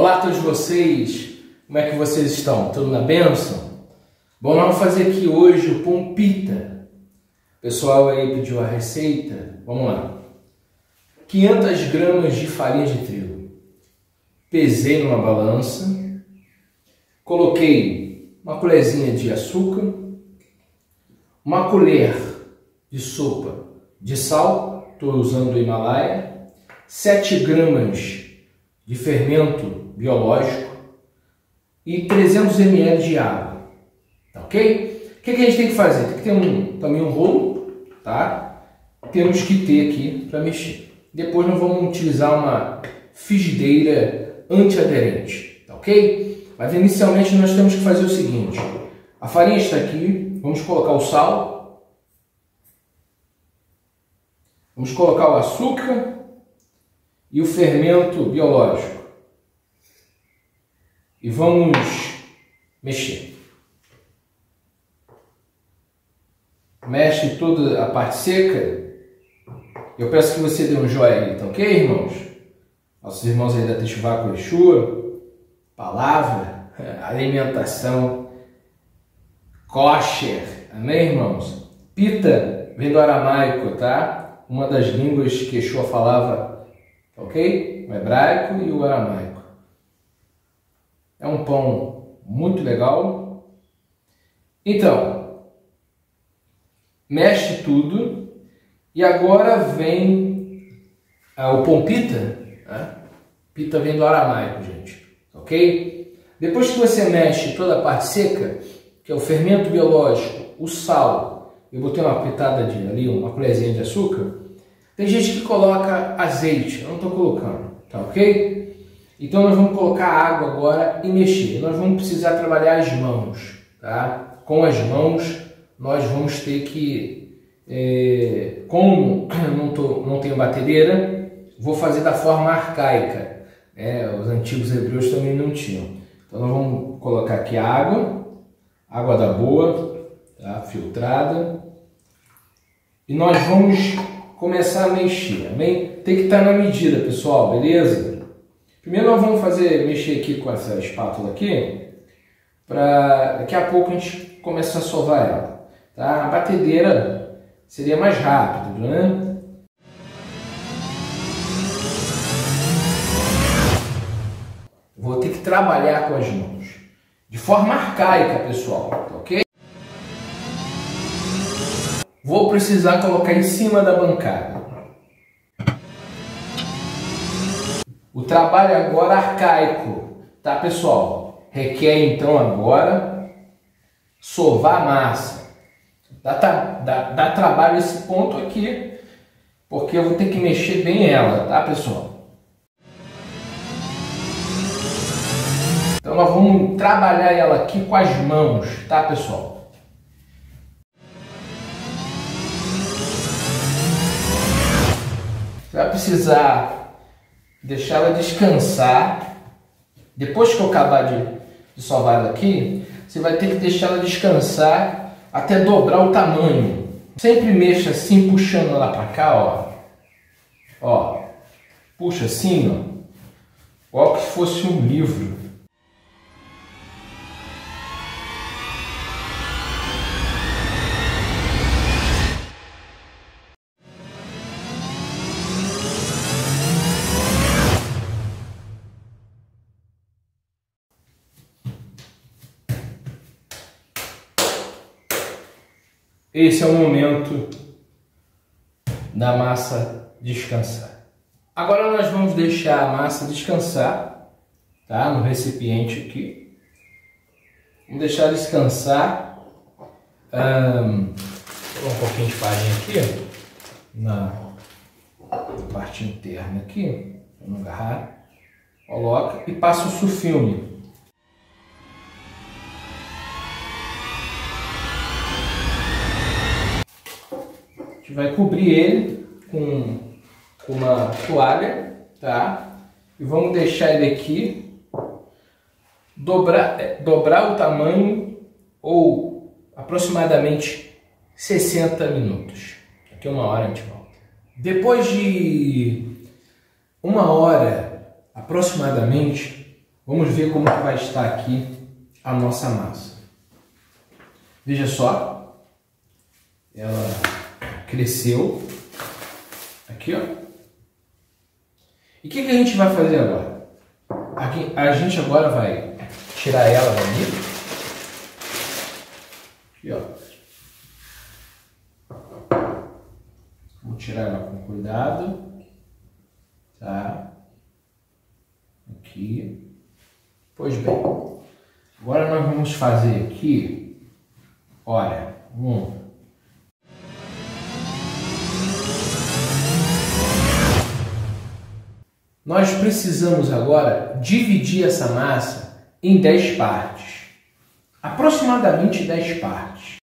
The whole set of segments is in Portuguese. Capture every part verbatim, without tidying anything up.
Olá a todos vocês, como é que vocês estão? Tudo na bênção? Bom, nós vamos fazer aqui hoje o pão pita. O pessoal aí pediu a receita, vamos lá. quinhentas gramas de farinha de trigo. Pesei numa balança, coloquei uma colherzinha de açúcar, uma colher de sopa de sal, estou usando o Himalaia, sete gramas de fermento biológico e trezentos mililitros de água, tá ok? O que, que a gente tem que fazer? Tem que ter um, também um rolo, tá? Temos que ter aqui para mexer. Depois nós vamos utilizar uma frigideira antiaderente, tá ok? Mas inicialmente nós temos que fazer o seguinte: a farinha está aqui, vamos colocar o sal, vamos colocar o açúcar e o fermento biológico e vamos mexer. Mexe toda a parte seca. Eu peço que você dê um joinha aí, tá ok, irmãos? Nossos irmãos aí da Teshuvah Yeshua, palavra, alimentação kosher, amém, irmãos? Pita vem do aramaico, tá? Uma das línguas que Yeshua falava, ok? O hebraico e o aramaico. É um pão muito legal. Então, mexe tudo. E agora vem ah, o pão pita. Né? Pita vem do aramaico, gente. Ok? Depois que você mexe toda a parte seca, que é o fermento biológico, o sal, eu botei uma pitada de ali, uma colherzinha de açúcar. Tem gente que coloca azeite, eu não estou colocando, tá ok? Então nós vamos colocar água agora e mexer. Nós vamos precisar trabalhar as mãos, tá? Com as mãos nós vamos ter que, é, como não, tô, não tenho batedeira, vou fazer da forma arcaica. Né? Os antigos hebreus também não tinham. Então nós vamos colocar aqui água, água da boa, tá? Filtrada, e nós vamos começar a mexer, amém? Tem que estar na medida, pessoal, beleza? Primeiro nós vamos fazer, mexer aqui com essa espátula aqui, para daqui a pouco a gente começar a sovar ela, tá? A batedeira seria mais rápido, né? Vou ter que trabalhar com as mãos, de forma arcaica, pessoal, tá ok? Vou precisar colocar em cima da bancada. O trabalho agora é arcaico, tá, pessoal? Requer então agora sovar a massa. Dá, dá, dá trabalho esse ponto aqui, porque eu vou ter que mexer bem ela, tá, pessoal? Então nós vamos trabalhar ela aqui com as mãos, tá, pessoal? Você vai precisar deixar ela descansar. Depois que eu acabar de, de sovar ela aqui, você vai ter que deixar ela descansar até dobrar o tamanho. Sempre mexa assim, puxando ela para cá, ó. Ó, puxa assim, ó. Ó, como se fosse um livro. Esse é o momento da massa descansar. Agora nós vamos deixar a massa descansar, tá? No recipiente aqui. Vamos deixar descansar. Um, vou um pouquinho de farinha aqui, na parte interna aqui, para não agarrar. Coloca e passa o sulfilme. A gente vai cobrir ele com, com uma toalha, tá? E vamos deixar ele aqui dobrar, dobrar o tamanho ou aproximadamente sessenta minutos. Daqui a uma hora a gente volta. Depois de uma hora aproximadamente, Vamos ver como que vai estar aqui a nossa massa. Veja só, ela cresceu aqui, ó. E o que, que a gente vai fazer agora? Aqui, a gente agora vai tirar ela dali. Aqui, ó. Vou tirar ela com cuidado, tá? Aqui. Pois bem, agora nós vamos fazer aqui, olha, um. Nós precisamos agora dividir essa massa em dez partes, aproximadamente dez partes.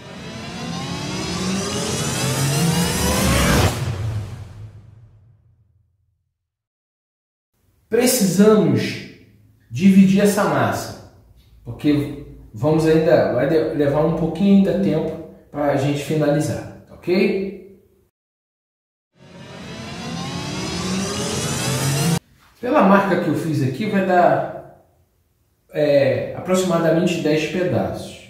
Precisamos dividir essa massa, porque vamos ainda, vai levar um pouquinho ainda tempo para a gente finalizar, ok? Pela marca que eu fiz aqui vai dar é, aproximadamente dez pedaços.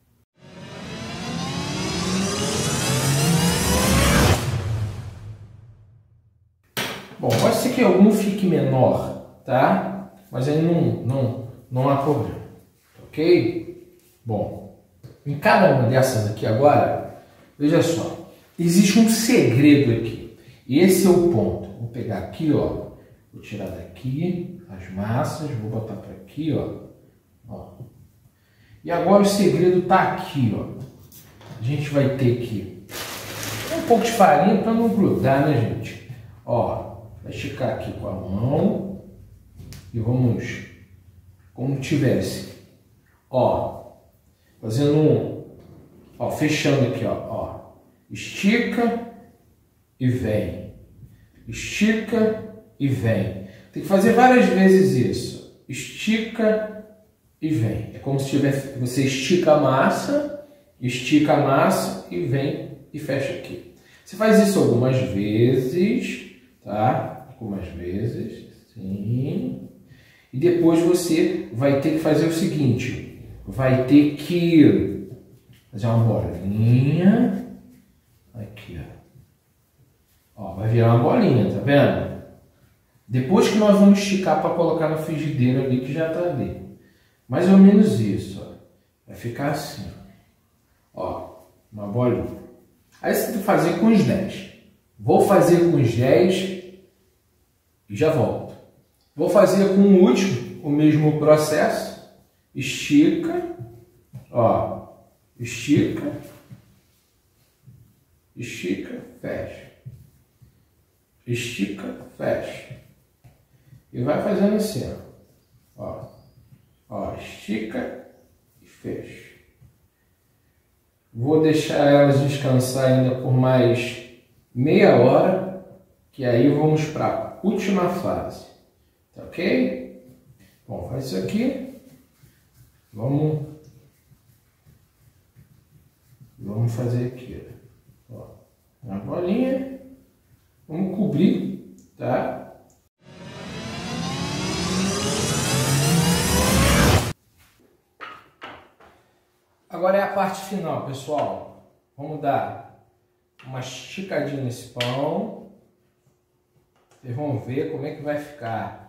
Bom, pode ser que algum fique menor, tá? Mas aí não, não, não há problema, ok? Bom, em cada uma dessas aqui agora, veja só, existe um segredo aqui. E esse é o ponto. Vou pegar aqui, ó, vou tirar daqui as massas, vou botar para aqui, ó, ó. E agora o segredo tá aqui, ó. A gente vai ter que um pouco de farinha para não grudar, né, gente? Ó, vai esticar aqui com a mão. E vamos, como tivesse, ó, fazendo um, ó, fechando aqui, ó, ó, estica e vem, estica e vem. Tem que fazer várias vezes isso, estica e vem. É como se tivesse, você estica a massa, estica a massa e vem e fecha aqui. Você faz isso algumas vezes, tá? Algumas vezes, sim. E depois você vai ter que fazer o seguinte, vai ter que fazer uma bolinha, aqui, ó, ó, vai virar uma bolinha, tá vendo? Depois que nós vamos esticar para colocar na frigideira ali, que já tá ali, mais ou menos isso, ó, vai ficar assim, ó, uma bolinha. Aí você tem que fazer com os dez, vou fazer com os dez e já volto. Vou fazer com o último, o mesmo processo, estica, ó, estica, estica, fecha, estica, fecha, e vai fazendo assim, ó, ó, estica e fecha. Vou deixar elas descansar ainda por mais meia hora, que aí vamos para a última fase. Ok? Bom, faz isso aqui. Vamos, vamos fazer aqui, ó, uma bolinha. Vamos cobrir, tá? Agora é a parte final, pessoal. Vamos dar uma esticadinha nesse pão. Vocês vão ver como é que vai ficar.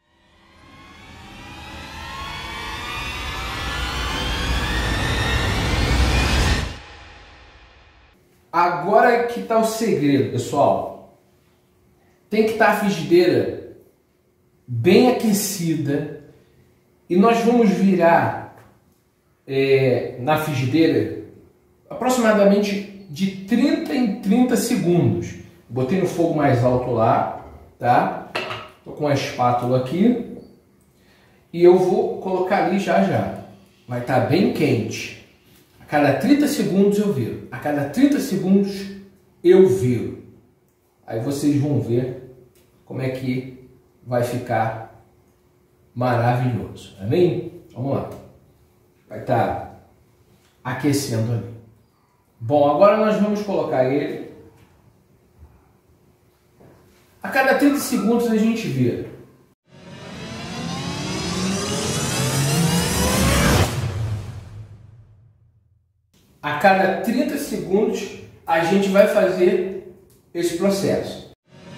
Agora que está o segredo, pessoal. Tem que estar a frigideira bem aquecida e nós vamos virar é, na frigideira aproximadamente de trinta em trinta segundos. Botei no fogo mais alto lá, tá? Tô com a espátula aqui e eu vou colocar ali já já. Vai estar bem quente. A cada trinta segundos eu viro. A cada trinta segundos eu viro. Aí vocês vão ver como é que vai ficar maravilhoso. Amém? Vamos lá. Vai estar aquecendo ali. Bom, agora nós vamos colocar ele. A cada trinta segundos a gente vira. A cada trinta segundos a gente vai fazer esse processo.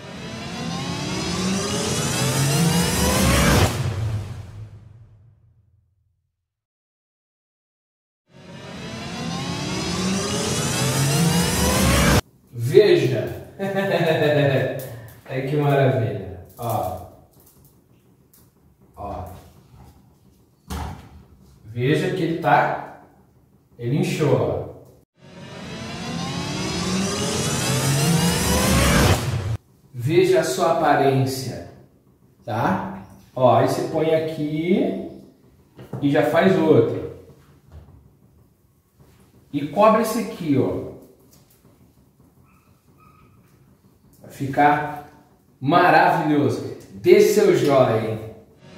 Veja! Aí que maravilha! Ó. Ó. Veja que ele tá... Ele inchou, ó. Veja a sua aparência, tá? Ó, aí você põe aqui e já faz outro. E cobre esse aqui, ó. Vai ficar maravilhoso. Dê seu joinha, hein?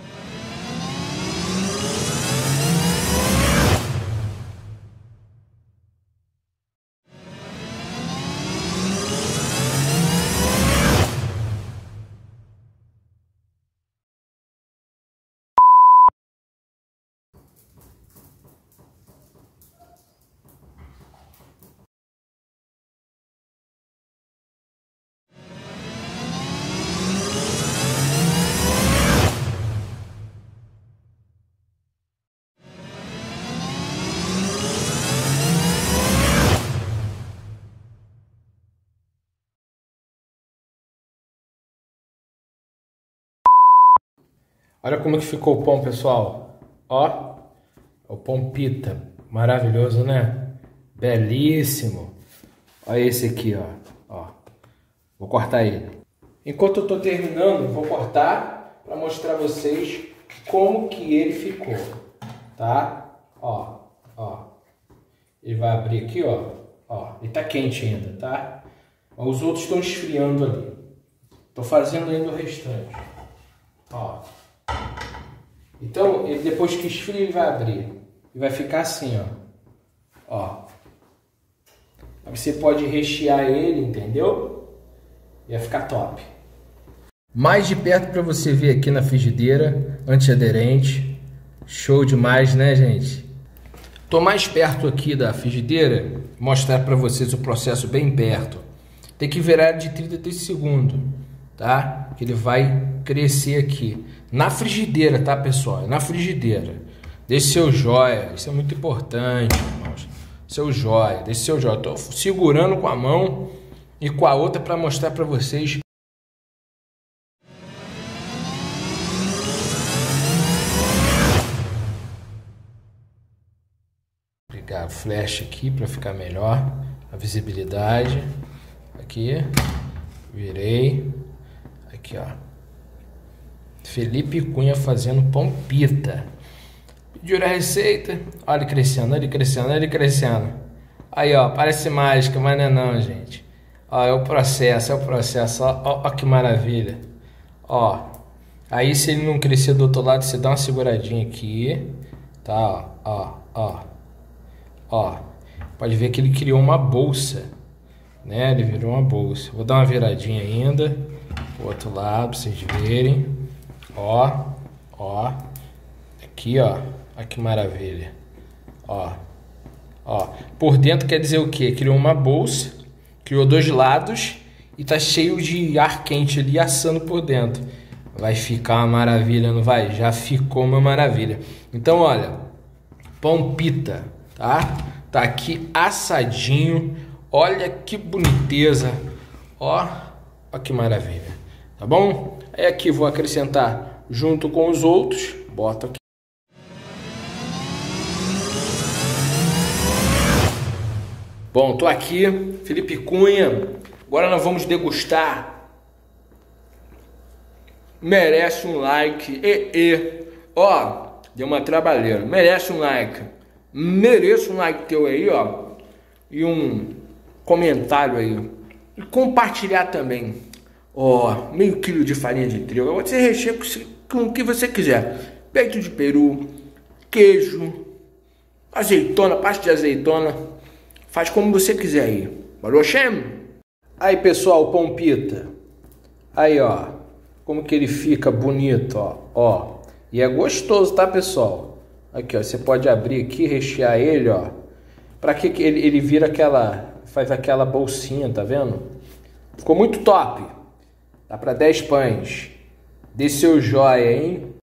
Olha como que ficou o pão, pessoal. Ó, o pão pita. Maravilhoso, né? Belíssimo. Olha esse aqui, ó. Ó. Vou cortar ele. Enquanto eu tô terminando, vou cortar para mostrar a vocês como que ele ficou. Tá? Ó, ó. Ele vai abrir aqui, ó. Ó, ele tá quente ainda, tá? Os outros estão esfriando ali. Tô fazendo ainda o restante. Ó. Então, ele, depois que esfria, ele vai abrir. E vai ficar assim, ó. Ó. Aí você pode rechear ele, entendeu? E vai ficar top. Mais de perto para você ver aqui na frigideira, antiaderente. Show demais, né, gente? Tô mais perto aqui da frigideira, mostrar para vocês o processo bem perto. Tem que virar de trinta a trinta segundos, tá? Que ele vai crescer aqui. Na frigideira, tá, pessoal? Na frigideira. Deixe seu joia. Isso é muito importante, irmãos. Seu joia. Deixe seu joia. Tô segurando com a mão e com a outra para mostrar para vocês. Vou ligar o flash aqui para ficar melhor. A visibilidade. Aqui. Virei. Aqui, ó. Felipe Cunha fazendo pão pita. Pediu a receita. Olha ele crescendo, olha ele crescendo, olha ele crescendo. Aí, ó, parece mágica, mas não é não, gente. Ó, é o processo, é o processo. Ó, ó, ó que maravilha. Ó, aí se ele não crescer do outro lado, você dá uma seguradinha aqui. Tá, ó, ó, ó. Pode ver que ele criou uma bolsa, né? Ele virou uma bolsa. Vou dar uma viradinha ainda. Pro outro lado, pra vocês verem. Ó, ó, aqui, ó, olha que maravilha, ó, ó, por dentro quer dizer o que? Criou uma bolsa, criou dois lados e tá cheio de ar quente ali assando por dentro. Vai ficar uma maravilha, não vai? Já ficou uma maravilha. Então, olha, pão pita, tá? Tá aqui assadinho, olha que boniteza, ó, ó que maravilha, tá bom? Aí aqui vou acrescentar junto com os outros. Bota aqui. Bom, tô aqui, Felipe Cunha. Agora nós vamos degustar. Merece um like. E, e. Ó, deu uma trabalheira. Merece um like. Mereço um like teu aí, ó. E um comentário aí. E compartilhar também. Ó, oh, meio quilo de farinha de trigo. Você recheia com o que você quiser. Peito de peru, queijo, azeitona, pasta de azeitona. Faz como você quiser aí. Valeu, Shem? Aí, pessoal, pão pita. Aí, ó. Como que ele fica bonito, ó. Ó. E é gostoso, tá, pessoal? Aqui, ó. Você pode abrir aqui, rechear ele, ó. Para que que ele, ele vira aquela, faz aquela bolsinha, tá vendo? Ficou muito top. Dá para dez pães. Dê seu joia, hein?